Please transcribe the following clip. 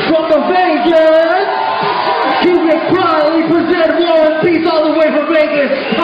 from the Vegas, Cubic Pride, we present War and Peace all the way from Vegas.